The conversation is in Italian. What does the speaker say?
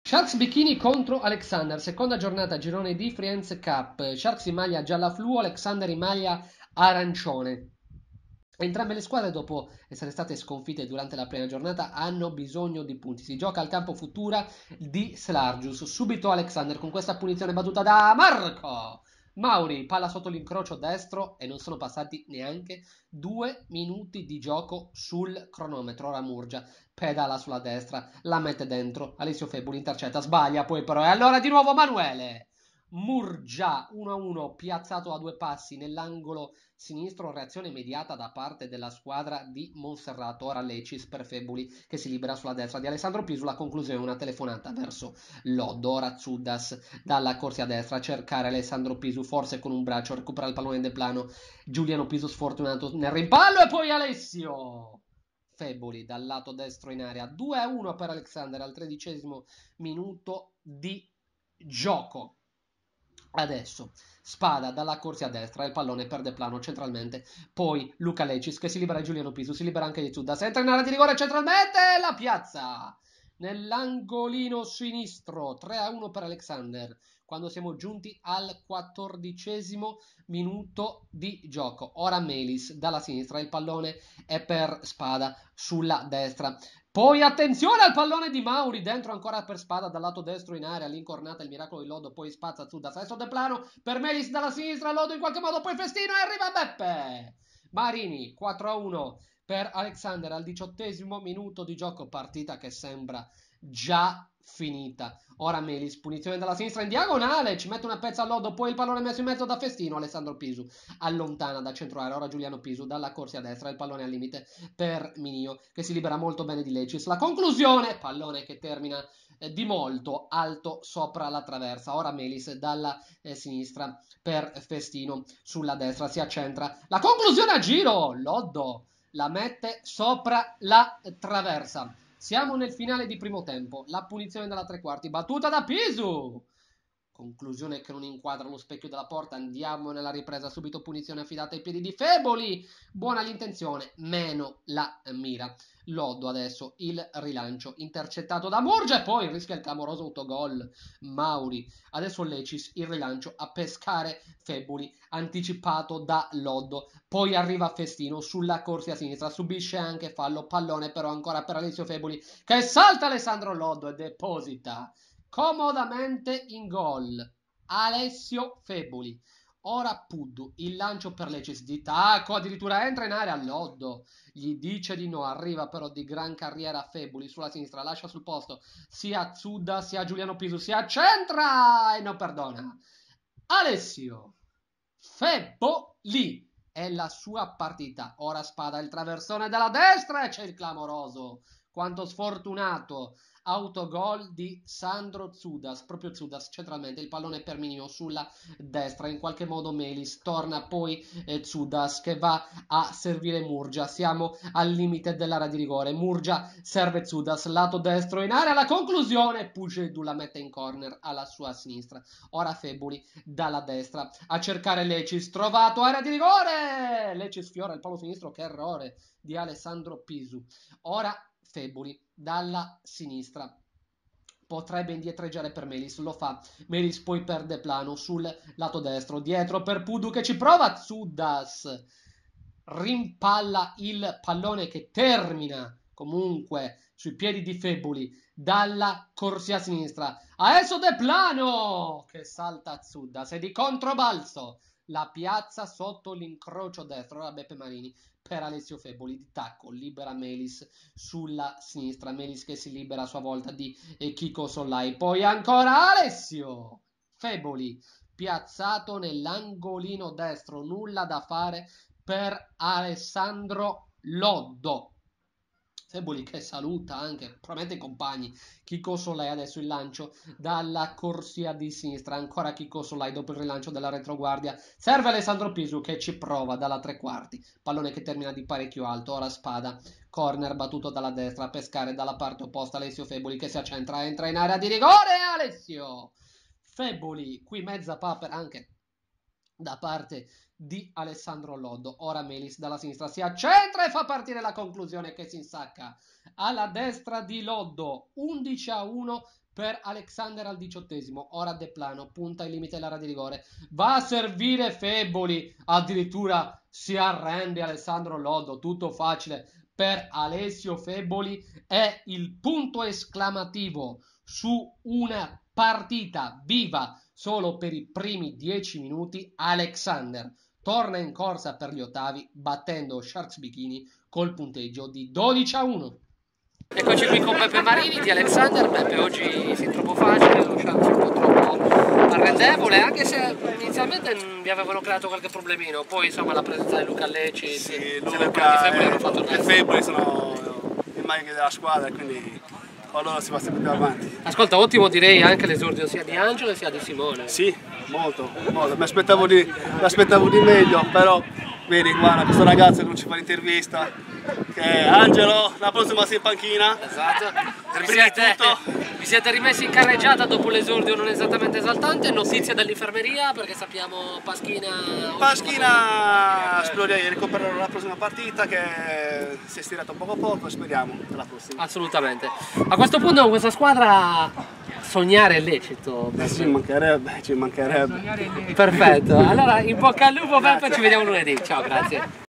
Sharks Bikini contro Alexander, seconda giornata girone D Friends Cup. Sharks in maglia gialla fluo, Alexander in maglia arancione. Entrambe le squadre, dopo essere state sconfitte durante la prima giornata, hanno bisogno di punti. Si gioca al campo Futura di Slargius. Subito Alexander con questa punizione battuta da Marco Mauri, palla sotto l'incrocio destro e non sono passati neanche 2 minuti di gioco sul cronometro. Ora Murgia pedala sulla destra, la mette dentro, Alessio Febuli intercetta, sbaglia poi però e allora di nuovo Manuele Murgia 1-1 piazzato a 2 passi nell'angolo sinistro, reazione immediata da parte della squadra di Monserrato. Ora Lecis per Febuli che si libera sulla destra di Alessandro Pisu, la conclusione una telefonata verso Loddo. Ora Zuddas dalla corsia a destra a cercare Alessandro Pisu, forse con un braccio recupera il pallone del plano, Giuliano Pisu sfortunato nel rimpallo e poi Alessio Feboli dal lato destro in area. 2-1 per Alexander al 13° minuto di gioco. Adesso Spada dalla corsia a destra, il pallone perde plano centralmente, poi Luca Lecis che si libera di Giuliano Pisu, si libera anche di Zuddas, entra in area di rigore centralmente, la piazza nell'angolino sinistro. 3-1 per Alexander quando siamo giunti al 14° minuto di gioco. Ora Melis dalla sinistra, il pallone è per Spada sulla destra. Poi attenzione al pallone di Mauri, dentro ancora per Spada dal lato destro in area, l'incornata, il miracolo di Loddo, poi spazza Zuddas, adesso De Plano per Melis dalla sinistra, Loddo in qualche modo, poi Festino e arriva Beppe Marini. 4-1 per Alexander al 18° minuto di gioco, partita che sembra già finita. Ora Melis, punizione dalla sinistra in diagonale, ci mette una pezza a Loddo, poi il pallone messo in mezzo da Festino, Alessandro Pisu allontana da centro area, ora Giuliano Pisu dalla corsia a destra, il pallone al limite per Minio che si libera molto bene di Lecis. La conclusione, pallone che termina di molto alto sopra la traversa. Ora Melis dalla sinistra per Festino sulla destra, si accentra. La conclusione a giro, Loddo la mette sopra la traversa. Siamo nel finale di primo tempo. La punizione dalla 3/4 battuta da Pisu. Conclusione che non inquadra lo specchio della porta. Andiamo nella ripresa. Subito punizione affidata ai piedi di Feboli. Buona l'intenzione, meno la mira. Loddo adesso il rilancio intercettato da Murgia e poi rischia il clamoroso autogol. Mauri. Adesso Lecis il rilancio a pescare Feboli anticipato da Loddo. Poi arriva Festino sulla corsia a sinistra. Subisce anche fallo. Pallone però ancora per Alessio Feboli che salta Alessandro Loddo e deposita comodamente in gol Alessio Feboli. Ora Puddu, il lancio per Lecis di tacco, addirittura entra in area Loddo, gli dice di no, arriva però di gran carriera Feboli sulla sinistra, lascia sul posto sia Zudda sia Giuliano Pisu, si accentra e non perdona. Alessio Feboli è la sua partita. Ora Spada il traversone della destra e c'è il clamoroso quanto sfortunato autogol di Sandro Zuddas, proprio Zuddas centralmente, il pallone per Minio sulla destra, in qualche modo Melis, torna poi Zuddas che va a servire Murgia, siamo al limite dell'area di rigore, Murgia serve Zuddas, lato destro in area, la conclusione, Pugedu la mette in corner alla sua sinistra, ora Feboli dalla destra a cercare Lecis, trovato area di rigore, Lecis sfiora il palo sinistro, che errore di Alessandro Pisu, ora Feboli dalla sinistra potrebbe indietreggiare per Melis, lo fa, Melis poi perde plano sul lato destro, dietro per Pudu che ci prova, Zuddas rimpalla il pallone che termina comunque sui piedi di Feboli dalla corsia sinistra, adesso De Plano che salta Zuddas e di controbalzo la piazza sotto l'incrocio destro, ora Beppe Marini per Alessio Feboli di tacco, libera Melis sulla sinistra, Melis che si libera a sua volta di Chico Sollai, poi ancora Alessio Feboli piazzato nell'angolino destro, nulla da fare per Alessandro Loddo. Feboli che saluta anche probabilmente i compagni. Chico Solai adesso il lancio dalla corsia di sinistra, ancora Chico Solai dopo il rilancio della retroguardia, serve Alessandro Pisu che ci prova dalla 3/4, pallone che termina di parecchio alto, ora Spada, corner battuto dalla destra, a pescare dalla parte opposta Alessio Feboli che si accentra, entra in area di rigore, Alessio Feboli, qui mezza papera anche da parte di Alessandro Loddo. Ora Melis dalla sinistra si accentra e fa partire la conclusione che si insacca alla destra di Loddo. 11-1 per Alexander al 18esimo, ora De Plano, punta il limite dell'area di rigore, va a servire Feboli, addirittura si arrende Alessandro Loddo, tutto facile per Alessio Feboli, è il punto esclamativo su una partita viva solo per i primi 10 minuti. Alexander torna in corsa per gli ottavi battendo Sharks Bikini col punteggio di 12-1. Eccoci qui con Beppe Marini di Alexander. Beppe, oggi sei troppo facile, lo Sharks un po' troppo arrendevole, anche se inizialmente vi avevano creato qualche problemino, poi insomma la presenza di Luca Lecci sì, Luca e Feboli sono i maghi della squadra, quindi con loro si va sempre più avanti. Ascolta, ottimo direi anche l'esordio sia di Angelo sia di Simone. Sì, molto. Mi aspettavo di meglio, però vedi, guarda, questo ragazzo che non ci fa l'intervista, che è Angelo, la prossima sei in panchina. Esatto. Tutto. Vi siete rimessi in carreggiata dopo l'esordio non esattamente esaltante, notizie dall'infermeria perché sappiamo Paschina spero di recuperare la prossima partita, che si è stirato poco, speriamo per la prossima. Assolutamente. A questo punto con questa squadra sognare è lecito. Ci mancherebbe. Perfetto, allora in bocca al lupo Beppe, ci vediamo lunedì, ciao, grazie.